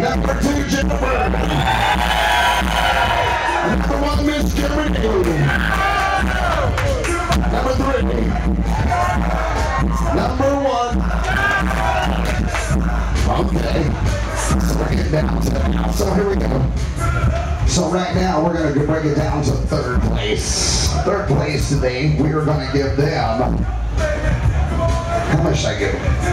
Number 2, Jennifer. Number 1, Miss Kimberly. Number 3. Number 1. Okay. So we're getting down to it now. So here we go. So right now we're going to break it down to third place. Third place today, we are going to give them, how much should I give them?